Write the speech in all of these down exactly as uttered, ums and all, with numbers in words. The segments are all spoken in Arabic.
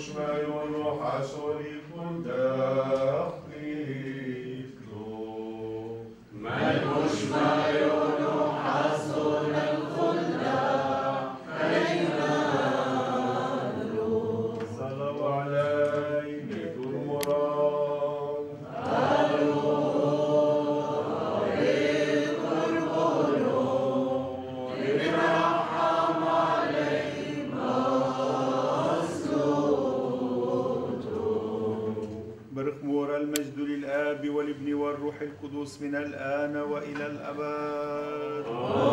مشمع حصل كل داخل من مشمع حصل الخلد بين صلوا علي بيت المراد طريق القلوب ارحم علينا مسلوط. برخمور المجد للآب والابن والروح القدس من الآن وإلى الأبد.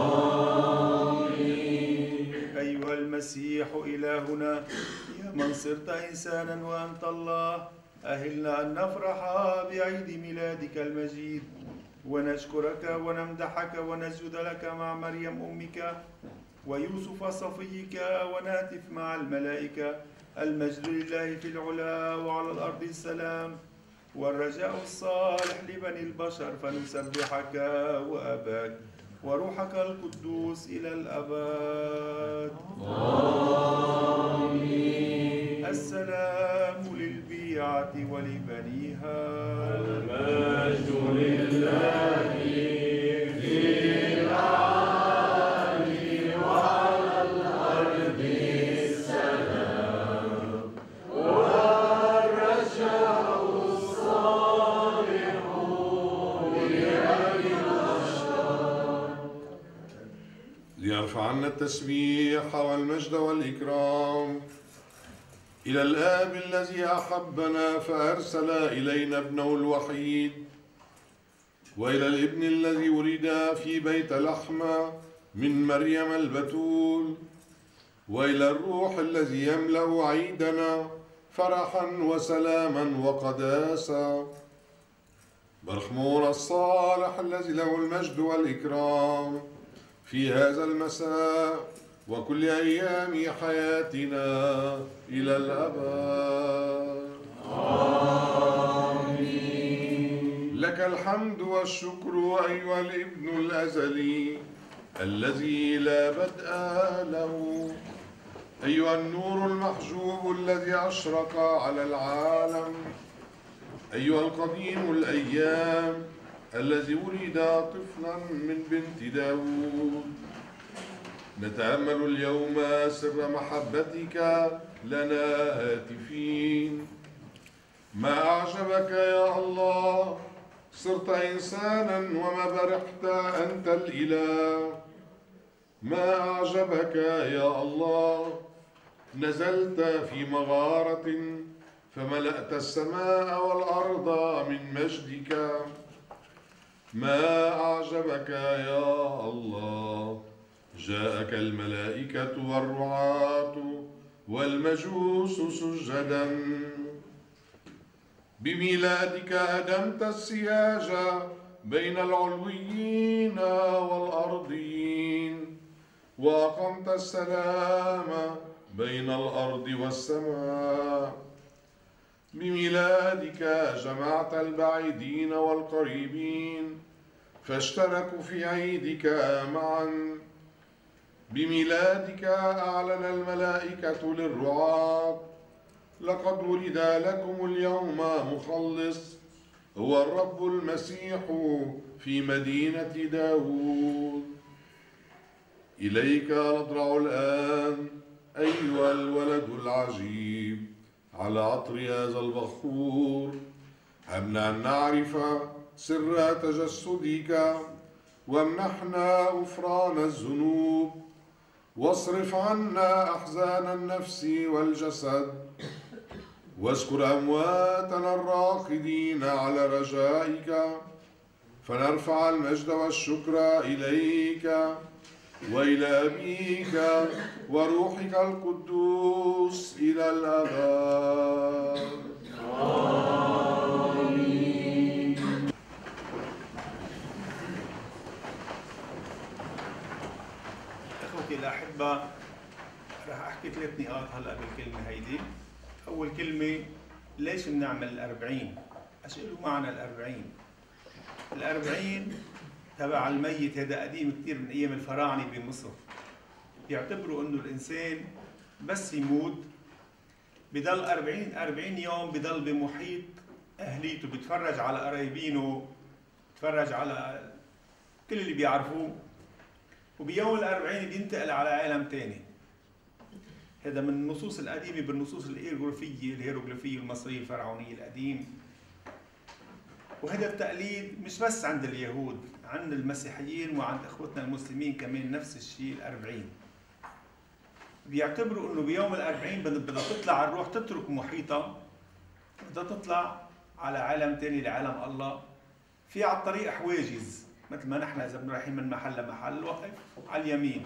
آمين. أيها المسيح إلهنا يا من صرت إنسانا وأنت الله، أهلنا أن نفرح بعيد ميلادك المجيد ونشكرك ونمدحك ونسجد لك مع مريم أمك ويوسف صفيك ونهتف مع الملائكة: المجد لله في العلا وعلى الأرض السلام والرجاء الصالح لبني البشر، فنسبحك وأباك وروحك القدوس إلى الأبد. آمين. السلام للبيعة ولبنيها. المجد لله في العالي وعلى الأرض السلام والرجاء الصالح لبني البشر. ليرفع عنا التسبيح والمجد والإكرام إلى الآب الذي أحبنا فأرسل إلينا ابنه الوحيد، وإلى الابن الذي ولد في بيت لحم من مريم البتول، وإلى الروح الذي يملأ عيدنا فرحا وسلاما وقداسة. برخمور الصالح الذي له المجد والإكرام في هذا المساء وكل أيام حياتنا إلى الأبد. آمين. لك الحمد والشكر أيها الابن الأزلي الذي لا بدء له، أيها النور المحجوب الذي أشرق على العالم، أيها القديم الأيام الذي ولد طفلا من بنت داود. نتأمل اليوم سر محبتك لنا هاتفين. ما أعجبك يا الله، صرت إنسانا وما برحت أنت الإله. ما أعجبك يا الله، نزلت في مغارة فملأت السماء والأرض من مجدك. ما أعجبك يا الله، جاءك الملائكة والرعاة والمجوس سجدا. بميلادك أدمت السياج بين العلويين والأرضيين، وأقمت السلام بين الأرض والسماء. بميلادك جمعت البعيدين والقريبين فاشتركوا في عيدك معا. بميلادك أعلن الملائكة للرعاة: لقد ولد لكم اليوم مخلص، هو الرب المسيح في مدينة داود. إليك نضرع الآن أيها الولد العجيب على عطر هذا البخور. هبنا أن نعرف سر تجسدك، وامنحنا غفران الذنوب، واصرف عنا أحزان النفس والجسد، واذكر أمواتنا الراقدين على رجائك، فنرفع المجد والشكر إليك وإلى أبيك وروحك القدوس إلى الأبد. آمين. أخوتي الأحبة، رح أحكي ثلاث نقاط هلأ بالكلمة هيدي. أول كلمة، ليش بنعمل الأربعين؟ ايش له معنى الأربعين؟ الأربعين تبع الميت هذا قديم كثير من أيام الفراعنة بمصر. بيعتبروا إنه الإنسان بس يموت بضل أربعين أربعين يوم بضل بمحيط أهليته، بيتفرج على قرايبينه، بيتفرج على كل اللي بيعرفوه، وبيوم الأربعين بينتقل على عالم تاني. هذا من النصوص القديمة بالنصوص الهيروغليفية الهيروغليفية المصرية الفرعونية القديم. وهذا التقليد مش بس عند اليهود، عند المسيحيين وعند اخوتنا المسلمين كمان نفس الشيء. الأربعين بيعتبروا انه بيوم الأربعين بدها تطلع الروح تترك محيطها، بدها تطلع على عالم تاني لعالم الله. في على الطريق حواجز مثل ما نحن اذا رايحين من محل لمحل وقف على اليمين.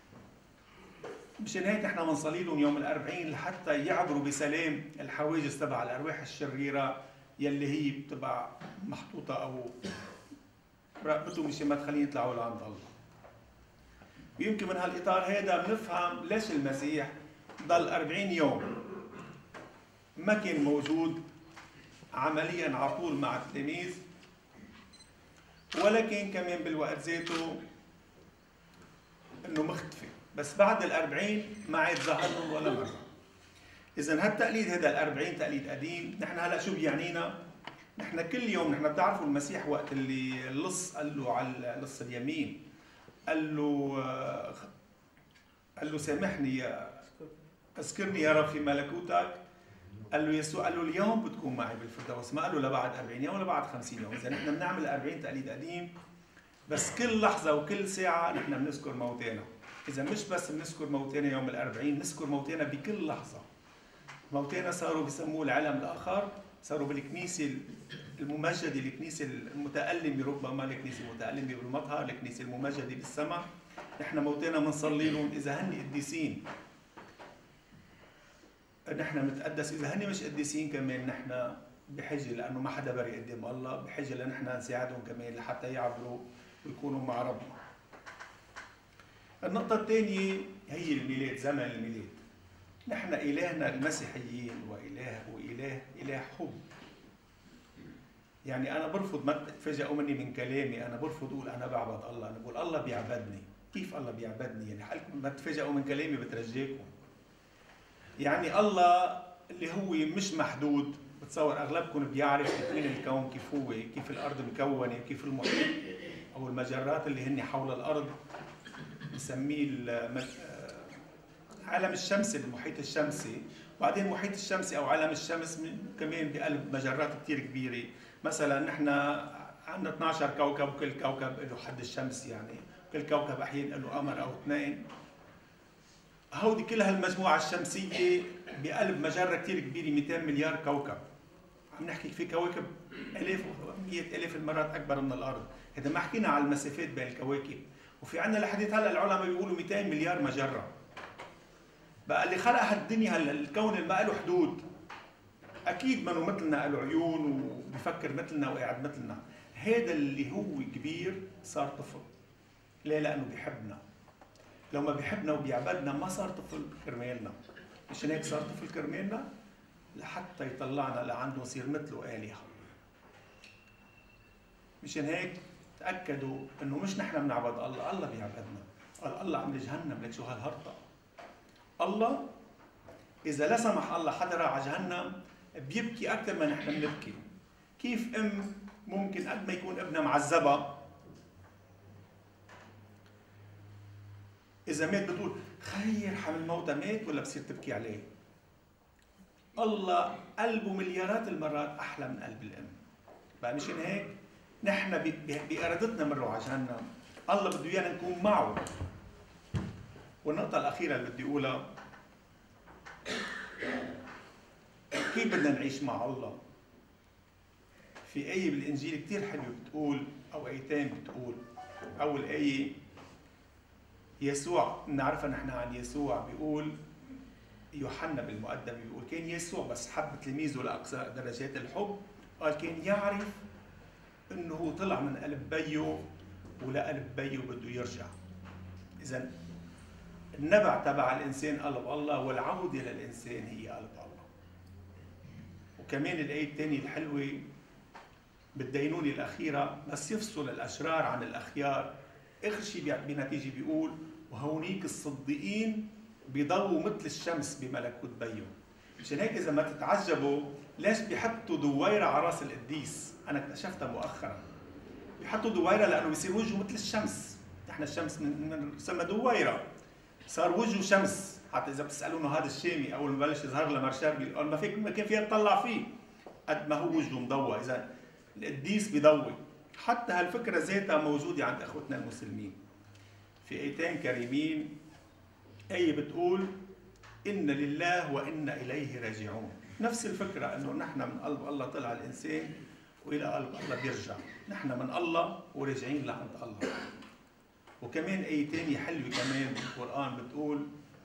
مشان هيك نحن بنصلي لهم يوم الأربعين لحتى يعبروا بسلام الحواجز تبع الارواح الشريره يلي هي بتبقى محطوطه او رقبتهم مشان ما تخليهم يطلعوا لعند الله. ويمكن من هالاطار هذا بنفهم ليش المسيح ضل أربعين يوم ما كان موجود عمليا على طول مع التلاميذ، ولكن كمان بالوقت ذاته انه مختفي، بس بعد الأربعين ما عاد ظهر لهم ولا مره. اذا هالتقليد هذا الأربعين تقليد قديم. نحن هلا شو بيعنينا؟ نحن كل يوم نحن بتعرفوا المسيح وقت اللي اللص قال له على لص اليمين قال له قال له سامحني يا اذكرني يا رب في ملكوتك، قال له يسوع قال له اليوم بتكون معي بالفردوس، ما قال له لبعد أربعين يوم ولا بعد خمسين يوم. اذا نحن بنعمل أربعين تقليد قديم، بس كل لحظه وكل ساعه نحن بنذكر موتانا. اذا مش بس بنذكر موتانا يوم الأربعين، نذكر موتانا بكل لحظه. موتانا صاروا بيسموه العالم الاخر، صاروا بالكنيسه الممجده، الكنيسه المتألمه، ربما الكنيسه المتألمه بالمطهر، الكنيسه الممجده بالسماء. نحن موتانا بنصلي لهم اذا هن قديسين نحن بنتقدس، اذا هن مش قديسين كمان نحن بحجه، لانه ما حدا بري قدام الله، بحجه لنحن نساعدهم كمان لحتى يعبروا ويكونوا مع ربنا. النقطه الثانيه هي الميلاد، زمن الميلاد. نحن إلهنا المسيحيين وإله وإله إله حب. يعني أنا برفض ما تتفاجئوا مني من كلامي، أنا برفض أقول أنا بعبد الله، أنا بقول الله بيعبدني. كيف الله بيعبدني؟ يعني حالكم ما تتفاجئوا من كلامي بترجاكم. يعني الله اللي هو مش محدود، بتصور أغلبكم بيعرف تكوين الكون كيف هو، كيف الأرض مكونة، كيف المحيط أو المجرات اللي هن حول الأرض بنسميه عالم الشمس، المحيط الشمسي. وبعدين المحيط الشمسي او عالم الشمس كمان بقلب مجرات كثير كبيره. مثلا نحن عندنا اثني عشر كوكب، وكل كوكب له حد الشمس، يعني كل كوكب احيانا له قمر او اثنين. هودي كل هالمجموعه الشمسيه بقلب مجره كثير كبيره، مئتين مليار كوكب. عم نحكي في كواكب الاف ومئة الاف المرات اكبر من الارض. هذا ما حكينا على المسافات بين الكواكب. وفي عندنا لحديت هلا العلماء بيقولوا مئتين مليار مجره. بقى اللي خلق هالدنيا هلا الكون اللي ما له حدود، اكيد منه مثلنا، له عيون وبفكر مثلنا وقاعد مثلنا. هذا اللي هو كبير صار طفل. ليه؟ لانه بيحبنا. لو ما بيحبنا وبيعبدنا ما صار طفل كرمالنا. مشان هيك صار طفل كرمالنا لحتى يطلعنا لعنده نصير مثله آلهة. مشان هيك تاكدوا انه مش نحن بنعبد الله، الله بيعبدنا. قال الله عم جهنم، لك شو هالهرطه. الله إذا لا سمح الله حدا راح على جهنم بيبكي أكثر ما نحن بنبكي. كيف أم ممكن قد ما يكون ابنها معذبة إذا مات بتقول خير حمل موتى مات، ولا بصير تبكي عليه؟ الله قلبه مليارات المرات أحلى من قلب الأم. بقى مشان هيك نحن بإرادتنا بنروح على جهنم، الله بده إيانا نكون معه. والنقطة الأخيرة اللي بدي أقولها، كيف بدنا نعيش مع الله؟ في آية بالإنجيل كتير حلوة بتقول، أو آيتين بتقول. أول آية يسوع بنعرفها نحن عن يسوع، بيقول يوحنا بالمقدم بيقول كان يسوع بس حب تلاميذه لأقصى درجات الحب، قال كان يعرف إنه طلع من قلب بيه ولقلب بيه بده يرجع. إذا النبع تبع الإنسان قلب الله، والعودة للإنسان هي قلب الله. وكمان الآية الثانية الحلوة بالدينونة الأخيرة، بس يفصل الأشرار عن الأخيار، آخر شيء بنتيجة بيقول وهونيك الصديقين بيضووا مثل الشمس بملكوت بيهم. مشان هيك إذا ما تتعجبوا ليش بيحطوا دويرة على راس القديس؟ أنا اكتشفتها مؤخرا. بيحطوا دويرة لأنه بيصير وجهه مثل الشمس، نحن الشمس بنسمى دويرة، صار وجهه شمس، حتى إذا بتسألونه هذا الشامي أول ما بلش يظهر له مرشار بيقول ما فيك ما كان فيها تطلع فيه قد ما هو وجهه مضوى، إذا القديس بيضوي. حتى هالفكرة ذاتها موجودة عند إخوتنا المسلمين. في آيتين كريمين، آية بتقول إن لله وإنا إليه راجعون. نفس الفكرة إنه نحن من قلب الله طلع الإنسان وإلى قلب الله بيرجع، نحن من الله وراجعين لعند الله. وكمان آية تانية حلوة كمان بالقرآن بتقول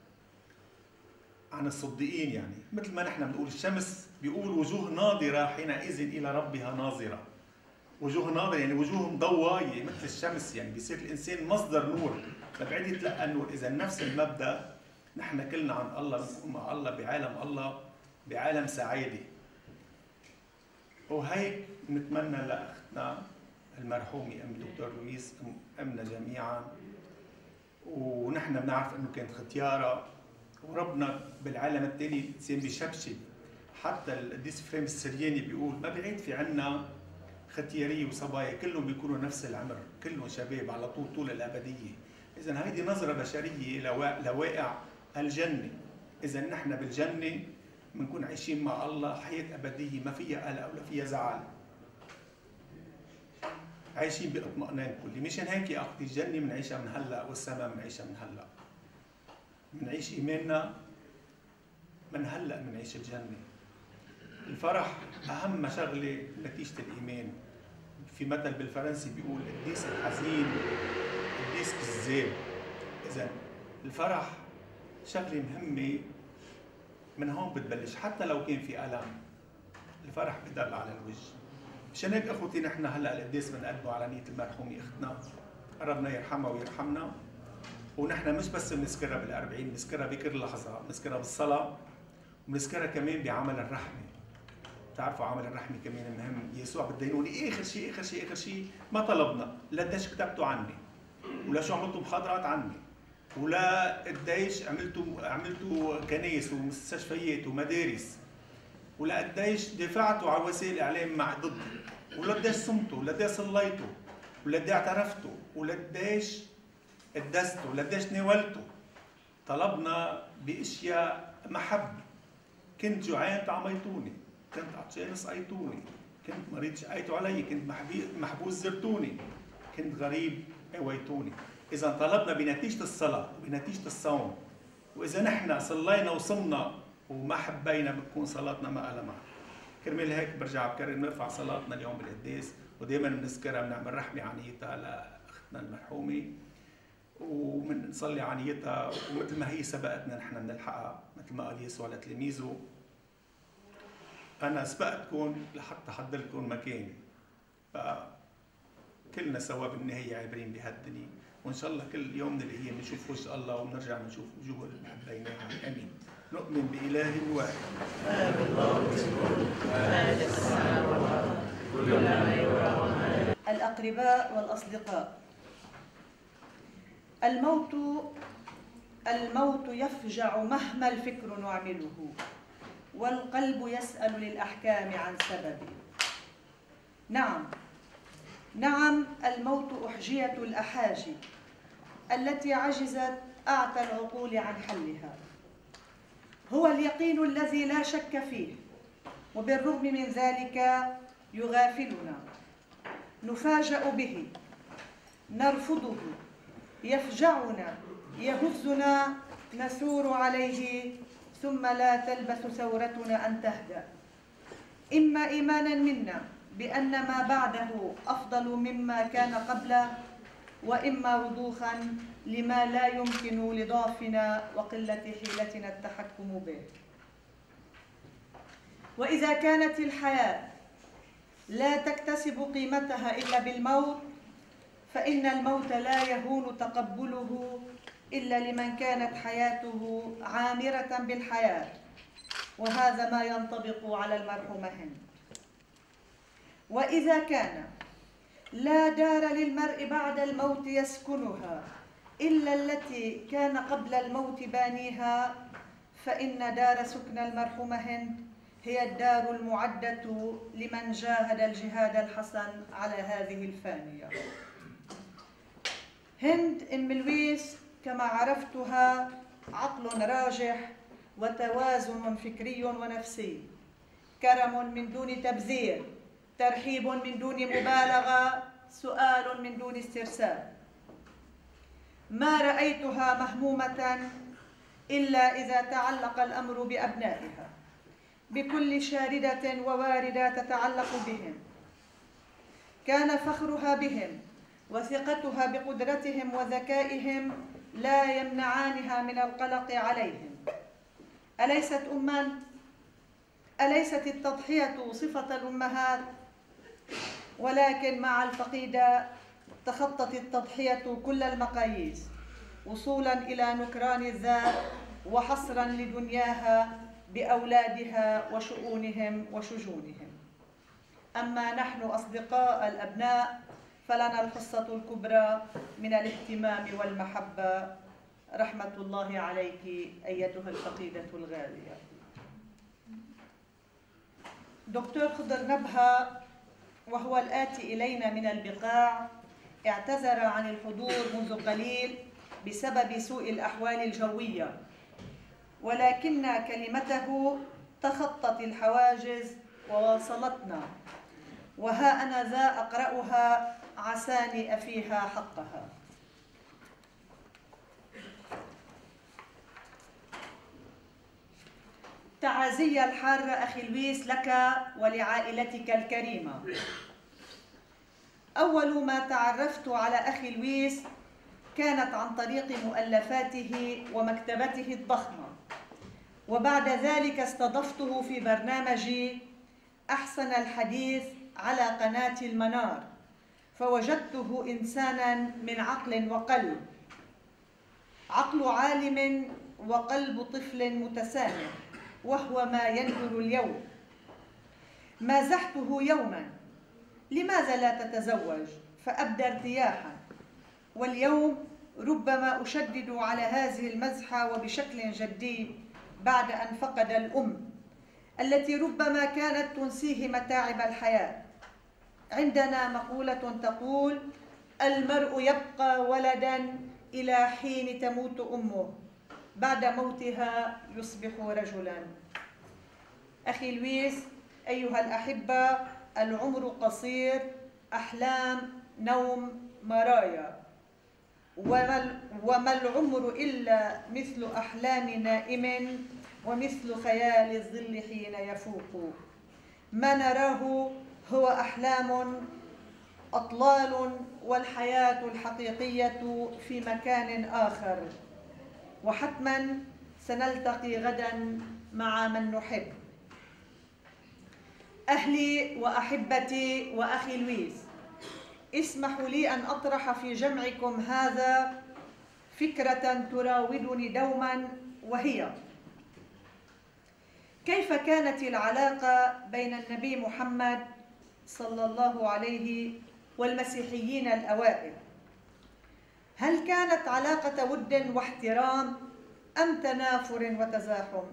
عن الصديقين، يعني مثل ما نحن بنقول الشمس بيقول وجوه ناظرة حينئذ إلى ربها ناظرة. وجوه ناظرة يعني وجوه مضواية مثل الشمس، يعني بيصير الإنسان مصدر نور، فبعد يتلقى النور. إذا نفس المبدأ نحن كلنا عن الله، بنكون مع الله بعالم الله، بعالم سعادة. وهيك نتمنى لأختنا المرحومة أم دكتور لويس أمنا جميعا، ونحن بنعرف إنه كانت ختيارة، وربنا بالعالم الثاني الإنسان بيشبشب. حتى القديس فريم السرياني بيقول ما بعيد في عنا ختيارية وصبايا كلهم بيكونوا نفس العمر، كلهم شباب على طول طول الأبدية. إذا هيدي نظرة بشرية لواقع الجنة. إذا نحن بالجنة بنكون عايشين مع الله حياة أبدية ما فيها قلق ولا فيها زعل، عايشين باطمئنان كلي. مشان هيك يا أختي الجنة بنعيشها من هلا، والسماء بنعيشها من هلا. بنعيش إيماننا من هلا، بنعيش الجنة. الفرح أهم شغلة نتيجة الإيمان. في مثل بالفرنسي بيقول القديس الحزين القديس كذاب. إذا الفرح شغلة مهمة، من هون بتبلش حتى لو كان في ألم، الفرح بيضل على الوجه. مشان هيك اخوتي نحن هلا القداس بنقدمه على نية المرحومة اختنا، ربنا يرحمها ويرحمنا. ونحن مش بس بنذكرها بالأربعين، بنذكرها بكل لحظة، بنذكرها بالصلاة، وبنذكرها كمان بعمل الرحمة. بتعرفوا عمل الرحمة كمان مهم. يسوع بده يقول آخر شيء آخر شيء آخر شيء ما طلبنا، لا قديش كتبتوا عني، ولا شو عملتوا محاضرات عني، ولا قديش عملتوا عملتوا كنايس ومستشفيات ومدارس، ولا قديش دفعتوا على وسائل الاعلام مع ضدي، ولا قديش صمتوا، ولا قديش صليتوا، ولا قديش اعترفتوا، ولا قديش قدستوا، ولا قديش ناولتوا. طلبنا باشياء محبه. كنت جوعان طعميتوني، كنت عطشان سقيتوني، كنت مريض شقيتوا علي، كنت محبوس زرتوني، كنت غريب اويتوني. إذا طلبنا بنتيجة الصلاة وبنتيجة الصوم، وإذا نحن صلينا وصمنا وما حبينا بتكون صلاتنا ما لها معنى. كرمال هيك برجع بكرر بنرفع صلاتنا اليوم بالقداس، ودائما بنذكرها بنعمل رحمة عنيتها لأختنا المرحومة، وبنصلي عنيتها، ومثل ما هي سبقتنا نحن بنلحقها، مثل ما قال يسوع لتلاميذه أنا سبقتكم لحتى حضر لكم مكان. فكلنا سوا بالنهاية عابرين بهالدنيا، وإن شاء الله كل يوم من الأيام نشوف وجه الله وبنرجع نشوف وجوه اللي حبيناها. آمين. نؤمن بإله واحد. الأقرباء والأصدقاء. الموت الموت يفجع مهما الفكر نعمله، والقلب يسأل للأحكام عن سببه. نعم نعم الموت أحجية الأحاجي التي عجزت أعتى العقول عن حلها. هو اليقين الذي لا شك فيه، وبالرغم من ذلك يغافلنا، نفاجأ به، نرفضه، يفجعنا، يهزنا، نثور عليه، ثم لا تلبث ثورتنا أن تهدأ. إما إيمانا منا بأن ما بعده أفضل مما كان قبله، وإما رضوخا لما لا يمكن لضعفنا وقلة حيلتنا التحكم به. وإذا كانت الحياة لا تكتسب قيمتها إلا بالموت، فإن الموت لا يهون تقبله إلا لمن كانت حياته عامرة بالحياة، وهذا ما ينطبق على المرحومة هند. وإذا كان لا دار للمرء بعد الموت يسكنها إلا التي كان قبل الموت بانيها، فإن دار سكن المرحومة هند هي الدار المعدة لمن جاهد الجهاد الحسن على هذه الفانية. هند أم لويس كما عرفتها عقل راجح وتوازن فكري ونفسي، كرم من دون تبذير، ترحيب من دون مبالغة، سؤال من دون استرسال. ما رأيتها مهمومة إلا إذا تعلق الأمر بأبنائها، بكل شاردة وواردة تتعلق بهم. كان فخرها بهم وثقتها بقدرتهم وذكائهم لا يمنعانها من القلق عليهم. أليست أماً؟ أليست التضحية صفة الأمهات؟ ولكن مع الفقيدة تخطت التضحية كل المقاييس، وصولاً إلى نكران الذات وحصراً لدنياها بأولادها وشؤونهم وشجونهم. أما نحن أصدقاء الأبناء فلنا الحصة الكبرى من الاهتمام والمحبة. رحمة الله عليك أيتها الفقيدة الغالية. دكتور خضر نبهة وهو الآتي إلينا من البقاع اعتذر عن الحضور منذ قليل بسبب سوء الأحوال الجوية، ولكن كلمته تخطت الحواجز وواصلتنا، وها أنا ذا أقرأها عساني أفيها حقها. تعازي الحارة أخي لويس لك ولعائلتك الكريمة. أول ما تعرفت على أخي لويس كانت عن طريق مؤلفاته ومكتبته الضخمة، وبعد ذلك استضفته في برنامجي أحسن الحديث على قناة المنار، فوجدته إنساناً من عقل وقلب، عقل عالم وقلب طفل متسامح، وهو ما يندر اليوم. مازحته يوماً: لماذا لا تتزوج؟ فأبدى ارتياحاً، واليوم ربما أشدد على هذه المزحة وبشكل جدي بعد أن فقد الأم التي ربما كانت تنسيه متاعب الحياة. عندنا مقولة تقول: المرء يبقى ولداً إلى حين تموت أمه، بعد موتها يصبح رجلاً. أخي لويس، أيها الأحبة، العمر قصير، أحلام نوم مرايا، وما العمر إلا مثل أحلام نائم ومثل خيال الظل حين يفوق. ما نراه هو أحلام أطلال، والحياة الحقيقية في مكان آخر، وحتماً سنلتقي غداً مع من نحب. أهلي وأحبتي وأخي لويس، اسمحوا لي أن أطرح في جمعكم هذا فكرة تراودني دوماً، وهي: كيف كانت العلاقة بين النبي محمد صلى الله عليه والمسيحيين الأوائل؟ هل كانت علاقة ود واحترام أم تنافر وتزاحم؟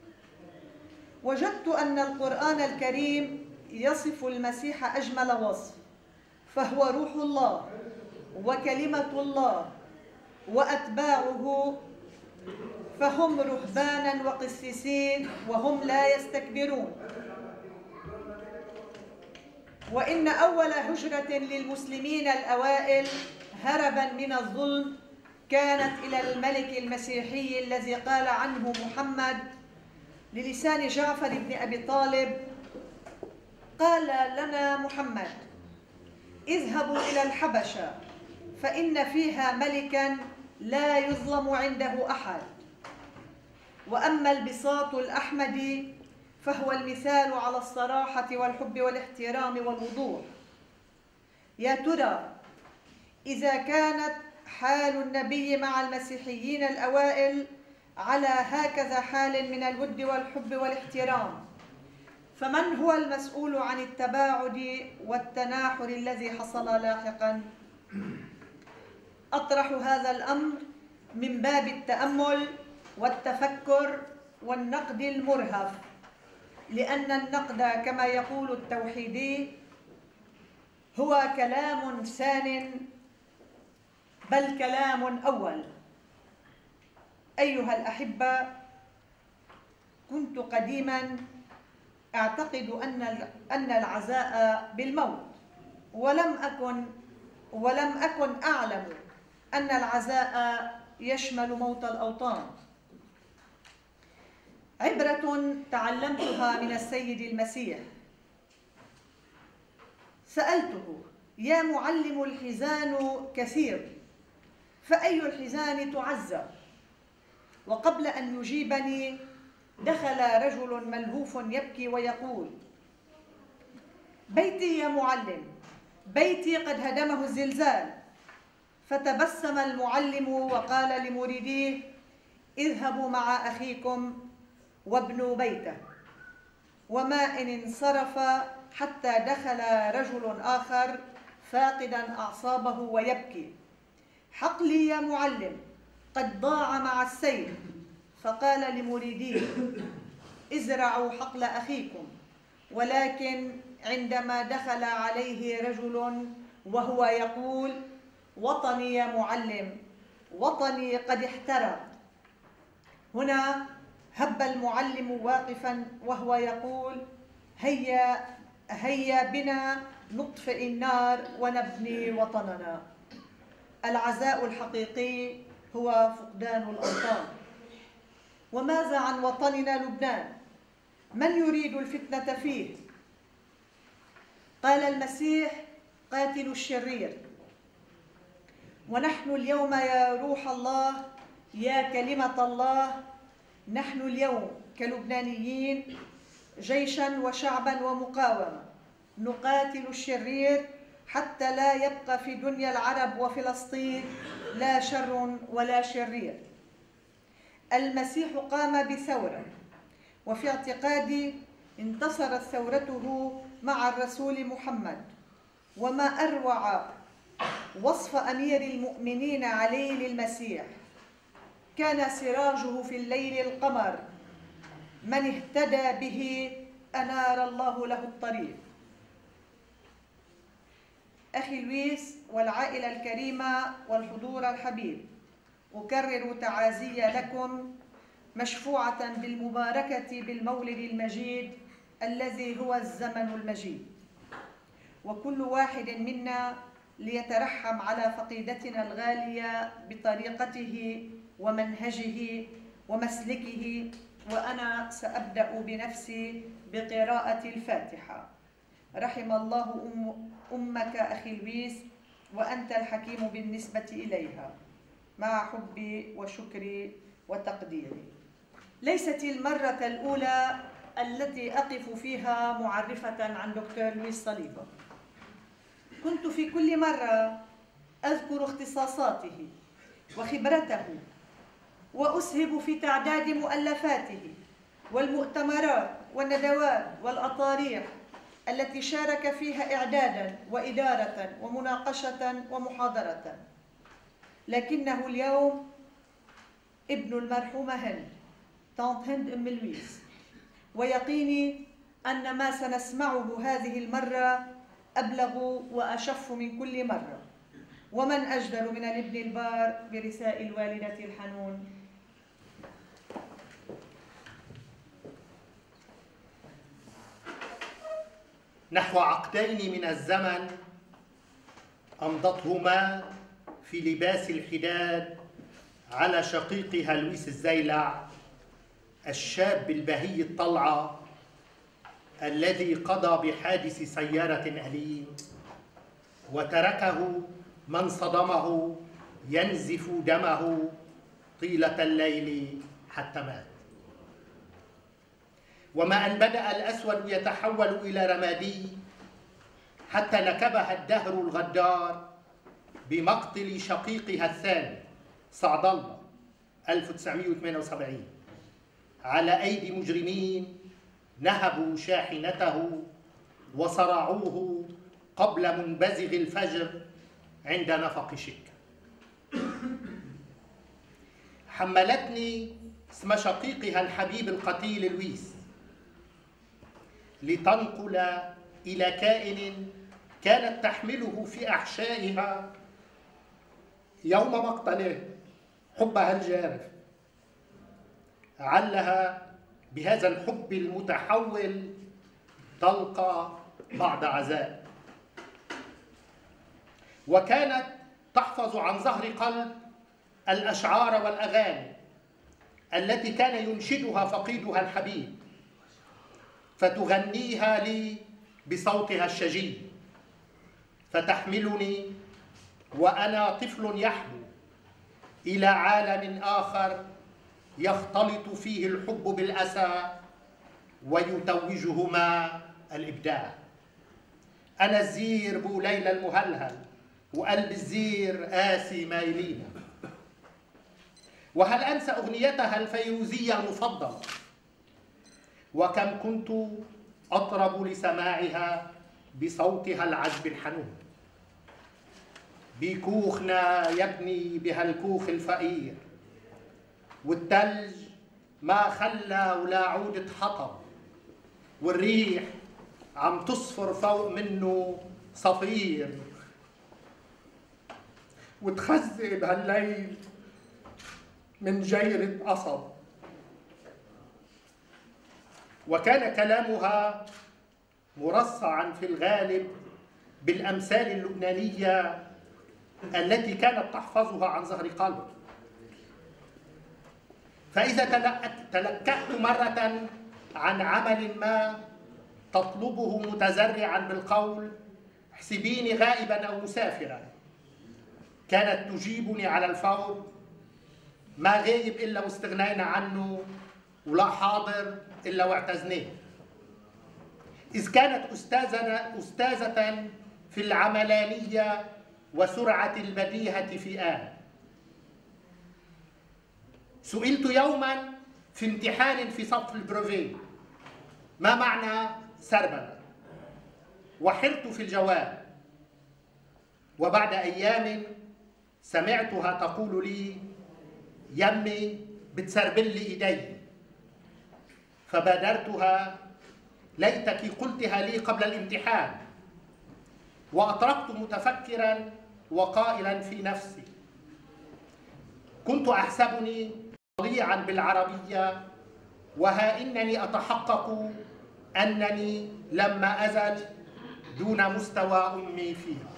وجدت أن القرآن الكريم يصف المسيح أجمل وصف، فهو روح الله وكلمة الله، وأتباعه فهم رهبانا وقسيسين وهم لا يستكبرون. وإن أول هجرة للمسلمين الأوائل هربا من الظلم كانت إلى الملك المسيحي الذي قال عنه محمد للسان جعفر بن أبي طالب: قال لنا محمد: اذهبوا إلى الحبشة فإن فيها ملكا لا يظلم عنده أحد. وأما البساط الأحمدي فهو المثال على الصراحة والحب والاحترام والوضوح. يا ترى إذا كانت حال النبي مع المسيحيين الأوائل على هكذا حال من الود والحب والاحترام، فمن هو المسؤول عن التباعد والتناحر الذي حصل لاحقا؟ أطرح هذا الأمر من باب التأمل والتفكر والنقد المرهف، لأن النقد كما يقول التوحيدي هو كلام ثان بل كلام أول. أيها الأحبة، كنت قديما أعتقد أن أن العزاء بالموت، ولم أكن ولم أكن أعلم أن العزاء يشمل موت الأوطان. عبرة تعلمتها من السيد المسيح. سألته: يا معلم، الحزان كثير، فأي الحزان تعزى؟ وقبل أن يجيبني دخل رجل ملهوف يبكي ويقول: بيتي يا معلم، بيتي قد هدمه الزلزال. فتبسم المعلم وقال لمريديه: اذهبوا مع أخيكم وابنوا بيته. وما إن انصرف حتى دخل رجل آخر فاقدا أعصابه ويبكي: حقلي يا معلم قد ضاع مع السيل. فقال لمريديه: ازرعوا حقل أخيكم. ولكن عندما دخل عليه رجل وهو يقول: وطني يا معلم، وطني قد احترق، هنا هب المعلم واقفا وهو يقول: هيا هيا بنا نطفئ النار ونبني وطننا. العزاء الحقيقي هو فقدان الأوطان. وماذا عن وطننا لبنان؟ من يريد الفتنة فيه؟ قال المسيح: قاتلوا الشرير. ونحن اليوم يا روح الله، يا كلمة الله، نحن اليوم كلبنانيين جيشا وشعبا ومقاومة نقاتل الشرير حتى لا يبقى في دنيا العرب وفلسطين لا شر ولا شرير. المسيح قام بثورة، وفي اعتقادي انتصرت ثورته مع الرسول محمد. وما أروع وصف أمير المؤمنين عليه للمسيح: كان سراجه في الليل القمر، من اهتدى به أنار الله له الطريق. أخي لويس والعائلة الكريمة والحضور الحبيب، أكرر تعازي لكم مشفوعة بالمباركة بالمولد المجيد الذي هو الزمن المجيد. وكل واحد منا ليترحم على فقيدتنا الغالية بطريقته ومنهجه ومسلكه. وأنا سأبدأ بنفسي بقراءة الفاتحة. رحم الله أم أمك أخي لويس، وأنت الحكيم بالنسبة إليها، مع حبي وشكري وتقديري. ليست المرة الأولى التي أقف فيها معرفة عن دكتور لويس صليبة. كنت في كل مرة أذكر اختصاصاته وخبرته، وأسهب في تعداد مؤلفاته والمؤتمرات والندوات والأطاريح التي شارك فيها إعدادا وإدارة ومناقشة ومحاضرة. لكنه اليوم ابن المرحومة هند، طنط هند أم لويس، ويقيني أن ما سنسمعه هذه المرة أبلغ وأشف من كل مرة. ومن أجدر من الابن البار برثاء الوالدة الحنون. نحو عقدين من الزمن أمضتهما في لباس الحداد على شقيقها لويس الزيلع، الشاب البهي الطلعة الذي قضى بحادث سيارة أليم وتركه من صدمه ينزف دمه طيلة الليل حتى مات. وما أن بدأ الأسود يتحول إلى رمادي حتى نكبها الدهر الغدار بمقتل شقيقها الثاني سعد الله ألف وتسعمائة وثمانية وسبعين على أيدي مجرمين نهبوا شاحنته وصرعوه قبل منبزغ الفجر عند نفق شكا. حملتني اسم شقيقها الحبيب القتيل لويس لتنقل إلى كائن كانت تحمله في أحشائها يوم مقتله حبها الجارف، علها بهذا الحب المتحول تلقى بعض عزاء. وكانت تحفظ عن ظهر قلب الأشعار والأغاني التي كان ينشدها فقيدها الحبيب، فتغنيها لي بصوتها الشجي، فتحملني وأنا طفل يحلو إلى عالم آخر يختلط فيه الحب بالأسى ويتوجهما الإبداع. أنا الزير بو ليلى المهلهل وقلب الزير آسي مايلين. وهل أنسى أغنيتها الفيروزية المفضلة؟ وكم كنت أطرب لسماعها بصوتها العذب الحنون. بكوخنا يبني بهالكوخ الفقير، والتلج ما خلى ولا عودة حطب، والريح عم تصفر فوق منه صفير، وتخزق بهالليل من جيرة قصب. وكان كلامها مرصعا في الغالب بالأمثال اللبنانية التي كانت تحفظها عن ظهر قلب. فإذا تلكأت مرة عن عمل ما تطلبه متزرعا بالقول احسبيني غائبا أو مسافرا، كانت تجيبني على الفور ما غايب إلا واستغنينا عنه، ولا حاضر إلا واعتزناه. إذ كانت أستاذنا أستاذة في العملانية وسرعة البديهة في آن. سئلت يوما في امتحان في صف البروفي ما معنى سربلة، وحرت في الجواب، وبعد أيام سمعتها تقول لي يمي بتسربل لي إيدي، فبادرتها ليتك قلتها لي قبل الامتحان، وأطرقت متفكرا وقائلا في نفسي كنت أحسبني ضليعا بالعربية، وها إنني أتحقق أنني لما أزل دون مستوى أمي فيها.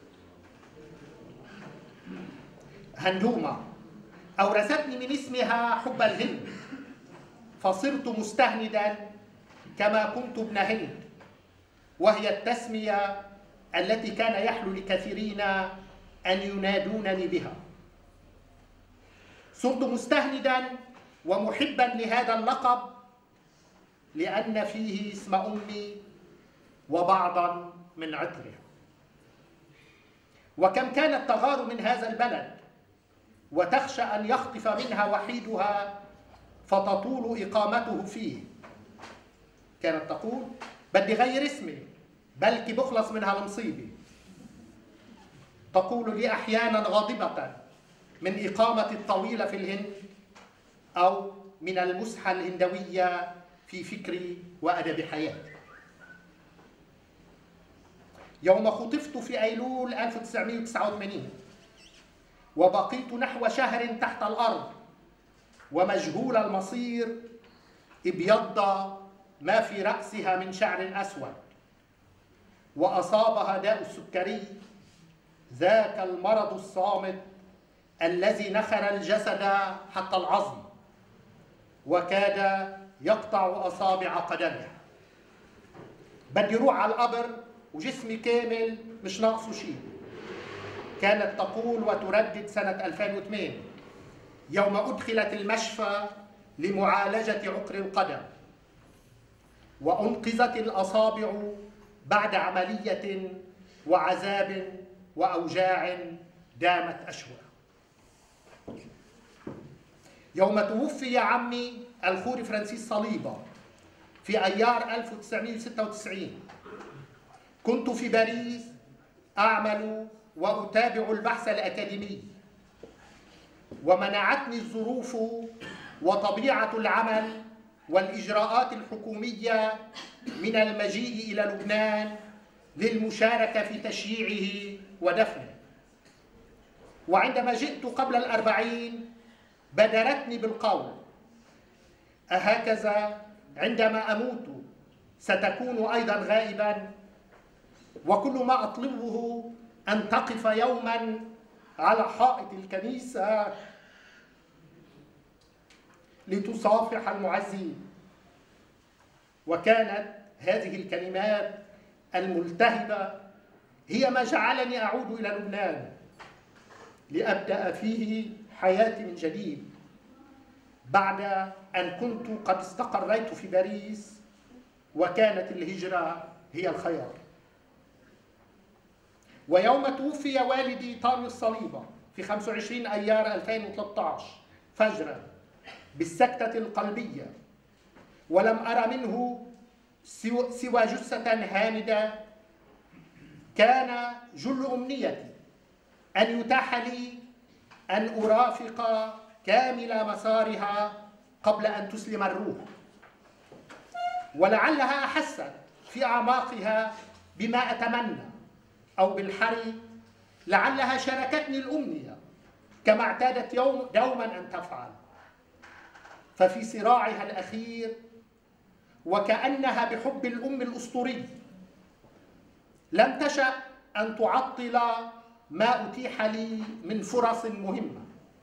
هندومة أورثتني من اسمها حب الهند، فصرت مستهندا كما كنت ابن هند، وهي التسمية التي كان يحلو لكثيرين أن ينادونني بها. صرت مستهندا ومحبا لهذا اللقب لأن فيه اسم أمي وبعضا من عطرها. وكم كانت تغار من هذا البلد وتخشى أن يخطف منها وحيدها فتطول إقامته فيه. كانت تقول بدي غير اسمي بلكي بخلص منها المصيبة. تقول لي أحيانا غاضبة من إقامتي الطويلة في الهند أو من المسحة الهندوية في فكري وأدب حياتي. يوم خطفت في أيلول ألف وتسعمائة وتسعة وثمانين وبقيت نحو شهر تحت الأرض ومجهول المصير، ابيض ما في رأسها من شعر أسود، وأصابها داء السكري، ذاك المرض الصامت الذي نخر الجسد حتى العظم وكاد يقطع أصابع قدمها. بدي روح على القبر وجسمي كامل مش ناقصه شيء. كانت تقول وتردد سنة ألفين واثنين يوم أدخلت المشفى لمعالجة عقر القدم وأنقذت الأصابع بعد عملية وعذاب وأوجاع دامت أشهر. يوم توفي عمي الخوري فرانسيس صليبة في أيار ألف وتسعمائة وستة وتسعين كنت في باريس أعمل وأتابع البحث الأكاديمي، ومنعتني الظروف وطبيعة العمل والإجراءات الحكومية من المجيء إلى لبنان للمشاركة في تشييعه ودفنه. وعندما جئت قبل الأربعين بادرتني بالقول: أهكذا عندما أموت ستكون أيضا غائبا؟ وكل ما أطلبه أن تقف يوما على حائط الكنيسة لتصافح المعزين. وكانت هذه الكلمات الملتهبة هي ما جعلني أعود إلى لبنان لأبدأ فيه حياتي من جديد بعد أن كنت قد استقريت في باريس وكانت الهجرة هي الخيار. ويوم توفي والدي طارق الصليبة في خمسة وعشرين أيار ألفين وثلاثة عشر فجرا بالسكتة القلبية، ولم أرى منه سوى جثة هامدة، كان جل أمنيتي أن يتاح لي أن أرافق كامل مسارها قبل أن تسلم الروح. ولعلها أحست في أعماقها بما أتمنى، أو بالحري لعلها شاركتني الأمنية كما اعتادت يوم دوما أن تفعل. ففي صراعها الأخير وكأنها بحب الأم الأسطوري لم تشأ أن تعطل ما أتيح لي من فرص مهمة.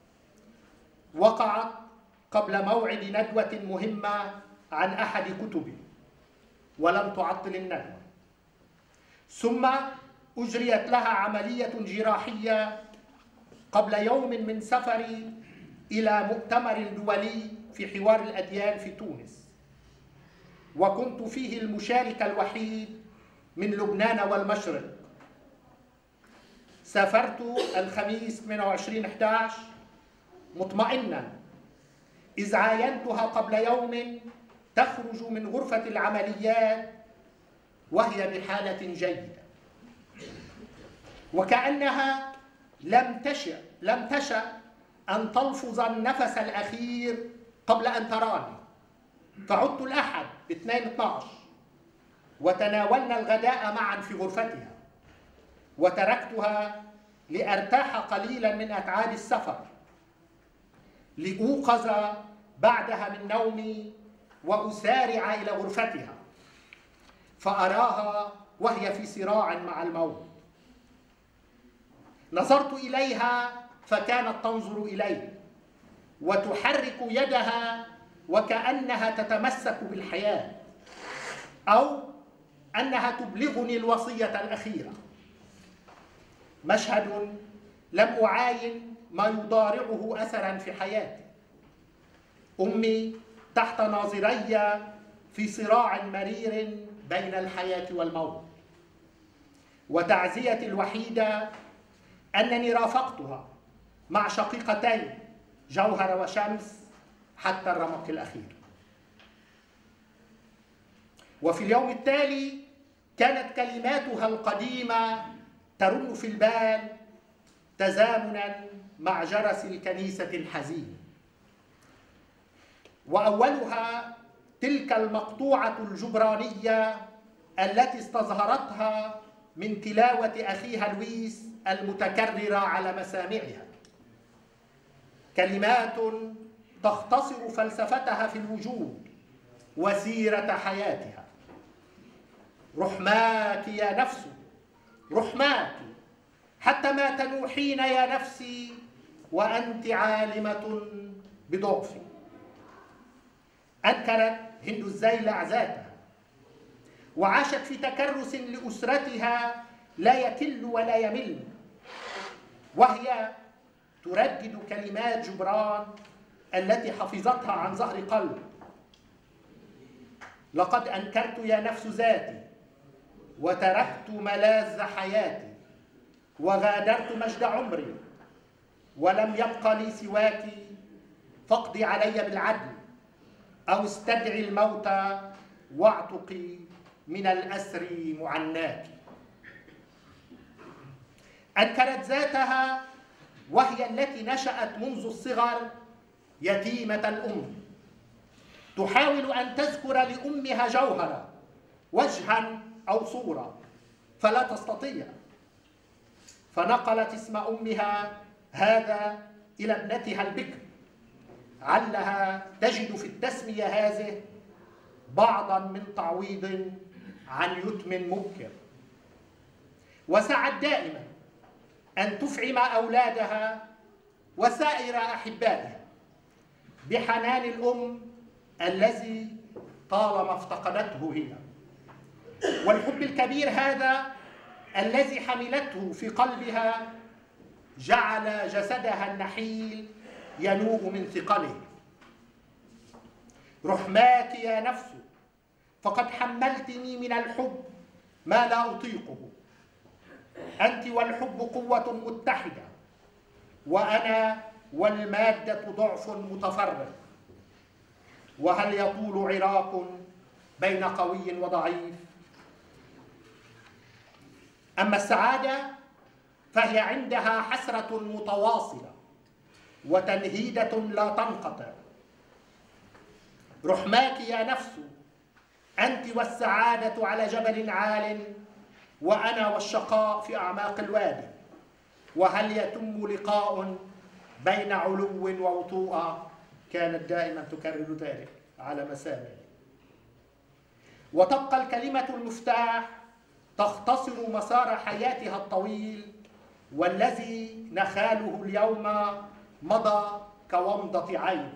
وقعت قبل موعد ندوة مهمة عن أحد كتبي ولم تعطل الندوة، ثم أجريت لها عملية جراحية قبل يوم من سفري إلى مؤتمر دولي في حوار الأديان في تونس، وكنت فيه المشارك الوحيد من لبنان والمشرق. سافرت الخميس ثمانية وعشرين أحد عشر مطمئنا، إذ عاينتها قبل يوم تخرج من غرفة العمليات وهي بحالة جيدة، وكأنها لم تشأ لم تشأ أن تلفظ النفس الأخير قبل أن تراني. فعدت الأحد باثنين اثنا عشر وتناولنا الغداء معا في غرفتها، وتركتها لأرتاح قليلا من أتعاب السفر، لأوقظ بعدها من نومي وأسارع إلى غرفتها فأراها وهي في صراع مع الموت. نظرت إليها فكانت تنظر إلي وتحرك يدها وكأنها تتمسك بالحياة، أو أنها تبلغني الوصية الأخيرة. مشهد لم أعاين ما يضارعه أثرا في حياتي. أمي تحت ناظري في صراع مرير بين الحياة والموت، وتعزيتي الوحيدة أنني رافقتها مع شقيقتين جوهر وشمس حتى الرمق الأخير. وفي اليوم التالي كانت كلماتها القديمة ترن في البال تزامنا مع جرس الكنيسة الحزين، وأولها تلك المقطوعة الجبرانية التي استظهرتها من تلاوة أخيها لويس المتكررة على مسامعها، كلمات تختصر فلسفتها في الوجود وسيرة حياتها. رحماك يا نفس، رحماك حتى ما تنوحين يا نفسي وأنت عالمة بضعفي. أنكرت هند الزيلع ذاتها وعاشت في تكرس لأسرتها لا يكل ولا يمل، وهي تردد كلمات جبران التي حفظتها عن ظهر قلب: لقد أنكرت يا نفس ذاتي وتركت ملاذ حياتي وغادرت مجد عمري، ولم يبق لي سواك، فاقضي علي بالعدل أو استدعي الموت واعتقي من الأسر معناك. أنكرت ذاتها وهي التي نشأت منذ الصغر يتيمة الأم، تحاول أن تذكر لأمها جوهرا وجها أو صورة فلا تستطيع، فنقلت اسم أمها هذا إلى ابنتها البكر، علها تجد في التسمية هذه بعضا من تعويض عن يتم مبكر. وسعت دائما أن تفعم أولادها وسائر أحبائها بحنان الأم الذي طالما افتقدته هي، والحب الكبير هذا الذي حملته في قلبها جعل جسدها النحيل ينوء من ثقله. رحماك يا نفس، فقد حملتني من الحب ما لا أطيقه. أنت والحب قوة متحدة، وأنا والمادة ضعف متفرق. وهل يطول عراق بين قوي وضعيف؟ أما السعادة فهي عندها حسرة متواصلة وتنهيدة لا تنقطع. رحماك يا نفس، أنت والسعادة على جبل عال، وأنا والشقاء في أعماق الوادي. وهل يتم لقاء بين علو ووطوء؟ كانت دائما تكرر ذلك على مسامعي. وتبقى الكلمة المفتاح تختصر مسار حياتها الطويل، والذي نخاله اليوم مضى كومضة عين.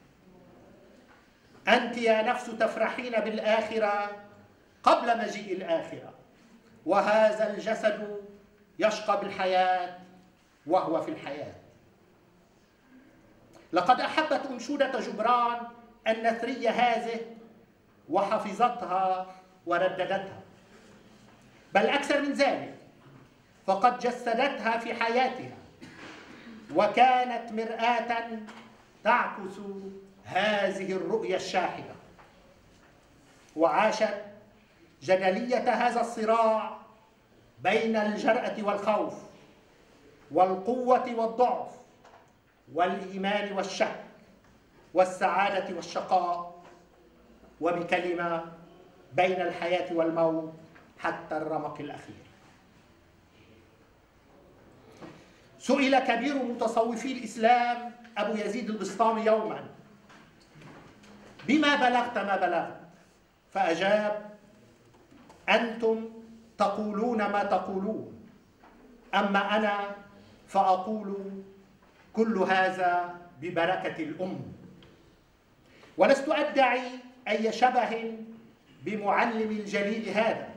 أنت يا نفس تفرحين بالآخرة قبل مجيء الآخرة، وهذا الجسد يشقى بالحياة وهو في الحياة. لقد أحبت أنشودة جبران النثرية هذه وحفظتها ورددتها، بل أكثر من ذلك، فقد جسدتها في حياتها، وكانت مرآة تعكس هذه الرؤية الشاحنة. وعاشت جدلية هذا الصراع بين الجرأة والخوف، والقوة والضعف، والإيمان والشك، والسعادة والشقاء، وبكلمة بين الحياة والموت حتى الرمق الأخير. سئل كبير متصوفي الإسلام أبو يزيد البسطامي يوما: بما بلغت ما بلغت؟ فأجاب: أنتم تقولون ما تقولون، أما أنا فأقول كل هذا ببركة الأم. ولست أدعي أي شبه بمعلم الجليل هذا،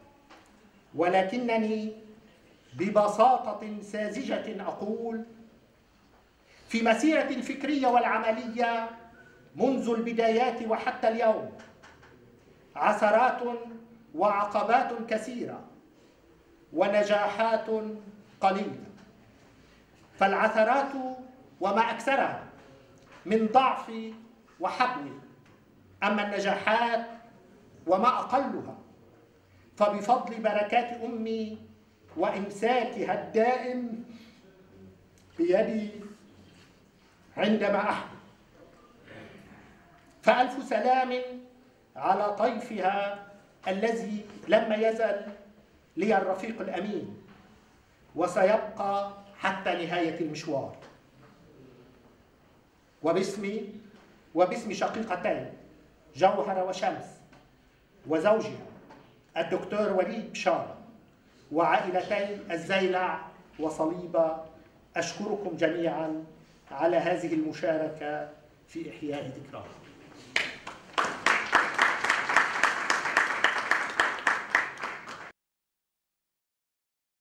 ولكنني ببساطة ساذجة أقول: في مسيرتي الفكرية والعملية منذ البدايات وحتى اليوم عثرات وعقبات كثيرة ونجاحات قليلة. فالعثرات وما أكثرها من ضعف وحبل، أما النجاحات وما أقلها فبفضل بركات أمي وإمساكها الدائم بيدي عندما أحمل. فألف سلام على طيفها الذي لم يزل لي الرفيق الأمين، وسيبقى حتى نهاية المشوار. وباسمي وباسم شقيقتين جوهرة وشمس وزوجها الدكتور وليد بشارة وعائلتي الزيلع وصليبة، أشكركم جميعا على هذه المشاركة في إحياء ذكراها.